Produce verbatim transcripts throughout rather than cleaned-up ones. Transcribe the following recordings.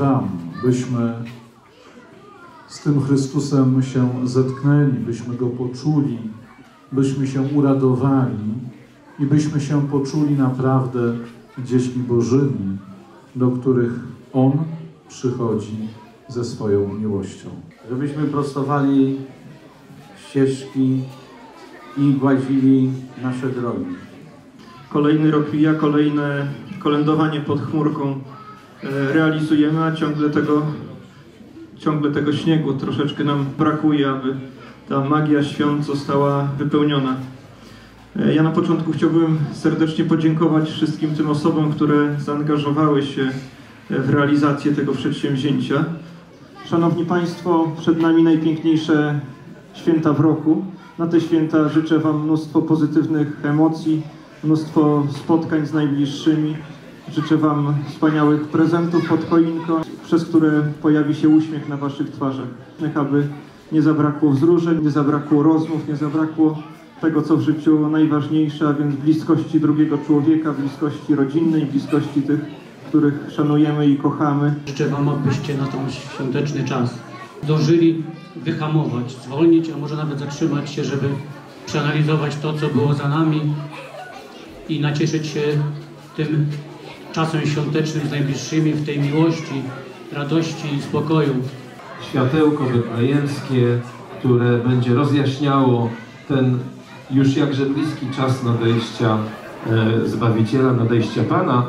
Wam, byśmy z tym Chrystusem się zetknęli, byśmy Go poczuli, byśmy się uradowali i byśmy się poczuli naprawdę dziećmi Bożymi, do których On przychodzi ze swoją miłością. Żebyśmy prostowali ścieżki i gładzili nasze drogi. Kolejny rok mija, kolejne kolędowanie pod chmurką realizujemy, a ciągle tego, ciągle tego śniegu troszeczkę nam brakuje, aby ta magia świąt została wypełniona. Ja na początku chciałbym serdecznie podziękować wszystkim tym osobom, które zaangażowały się w realizację tego przedsięwzięcia. Szanowni Państwo, przed nami najpiękniejsze święta w roku. Na te święta życzę Wam mnóstwo pozytywnych emocji, mnóstwo spotkań z najbliższymi. Życzę Wam wspaniałych prezentów pod choinką, przez które pojawi się uśmiech na Waszych twarzach. Aby nie zabrakło wzruszeń, nie zabrakło rozmów, nie zabrakło tego, co w życiu najważniejsze, a więc bliskości drugiego człowieka, bliskości rodzinnej, bliskości tych, których szanujemy i kochamy. Życzę Wam, abyście na ten świąteczny czas zdążyli wyhamować, zwolnić, a może nawet zatrzymać się, żeby przeanalizować to, co było za nami i nacieszyć się tym czasem świątecznym z najbliższymi, w tej miłości, radości i spokoju. Światełko betlejemskie, które będzie rozjaśniało ten już jakże bliski czas nadejścia e, Zbawiciela, nadejścia Pana.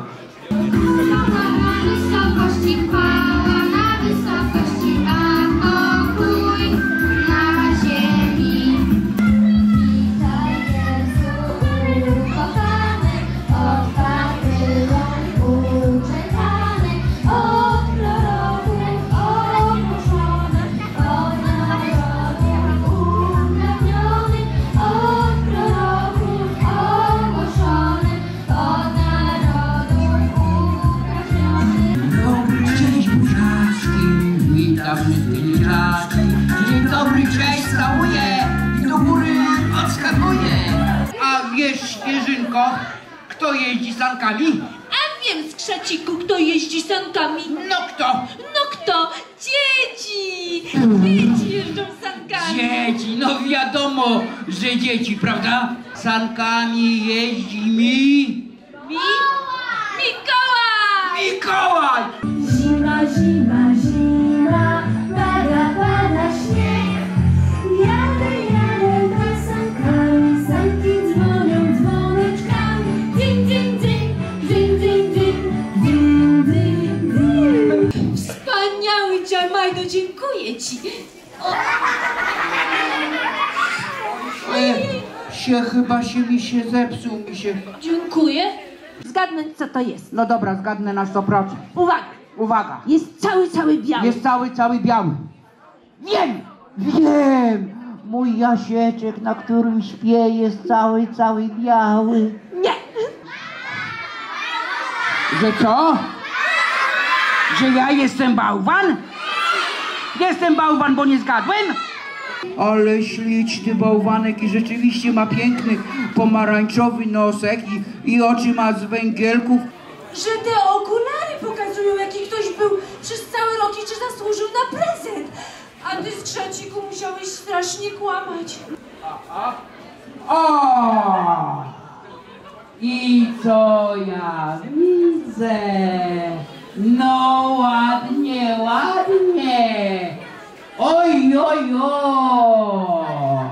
Dzień dobry, cześć, całuję i do góry odskakuję. A wiesz, Śnieżynko, kto jeździ sankami? A wiem, Skrzeciku, kto jeździ sankami. No kto? No kto? Dzieci! Dzieci jeżdżą sankami. Dzieci, no wiadomo, że dzieci, prawda? Sankami jeździ mi... Mi? Mikołaj! Mikołaj! Zima, zima, zima, pada, pada śnieg. Jadę, jadę za sankami, sanki dzwonią dzwoneczkami. Ding, ding, ding, ding, ding, ding, ding, ding, ding. Wspaniały Ciamajdo, dziękuję Ci. E, się chyba się mi się zepsuł, mi się... Dziękuję. Zgadnąć, co to jest. No dobra, zgadnę na sto procent. Uwaga! Uwaga! Jest cały, cały biały. Jest cały, cały biały. Wiem! Wiem! Mój Jasieczek, na którym śpię, jest cały, cały biały. Nie! Że co? Że ja jestem bałwan? Jestem bałwan, bo nie zgadłem? Ale śliczny bałwanek i rzeczywiście ma piękny pomarańczowy nosek i, i oczy ma z węgielków. Że te okulary pokazują, jaki ktoś był przez cały rok i czy zasłużył na prezent. A ty, Skrzeciku, musiałeś strasznie kłamać. O! I co ja widzę? No ładnie, ładnie. Oj, oj, oj.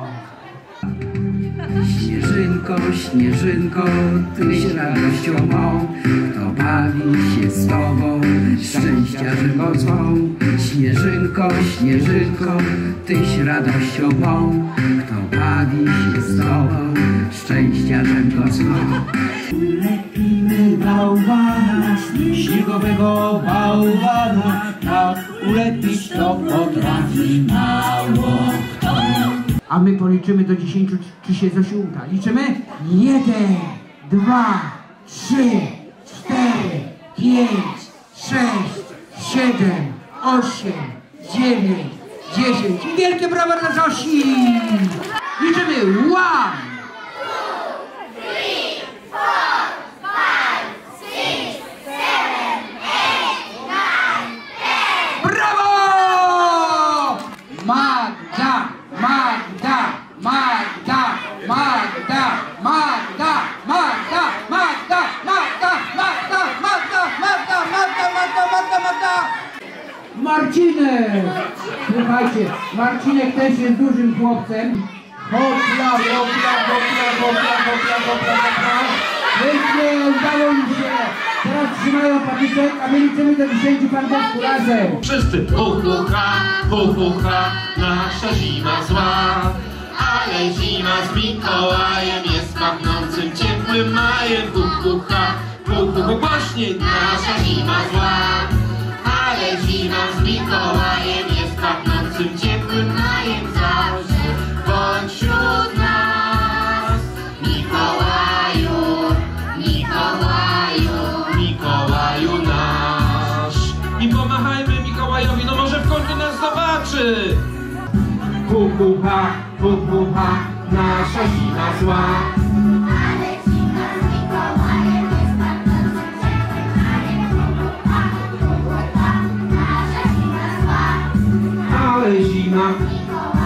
Śnieżynko, śnieżynko, tyś radością mą, kto bawi się z tobą, szczęścia żywotą. Śnieżynko, śnieżynko, tyś radością mą, kto bawi się z tobą, szczęścia żywotą. Ulepimy bałwana, śniegowego bałwana, tak ulepić to potrafi mało kto. A my policzymy do dziesięciu, czy się Zosiu uda. Liczymy? Jeden, dwa, trzy, cztery, pięć, sześć, siedem, osiem, dziewięć, dziesięć. I wielkie brawa dla Zosi! Liczymy! One! Słuchajcie, Marcinek też jest dużym chłopcem. Hopla, hopla, hopla, hopla, hopla, hopla, hopla. Pięknie, udało im się. Teraz trzymają patyczek, a my liczymy do dziesięciu pandesku razem. Wszyscy hu hu ha, hu hu ha, nasza zima zła. Ale zima z Mikołajem jest pachnącym, ciepłym majem. Hu hu ha, hu hu hu, głośniej, nasza zima zła. Ale zima z Mikołajem jest pachnącym, ciepłym majem zawsze. Bądź wśród nas, Mikołaju, Mikołaju, Mikołaju nasz. I pomachajmy Mikołajowi, no może w końcu nas zobaczy. Hu hu ha, hu hu ha, nasza zima zła. Ale zima z Mikołajem jest pachnącym, ciepłym majem. Hu hu ha, hu hu ha, nasza zima zła. Ale zima Mikołaj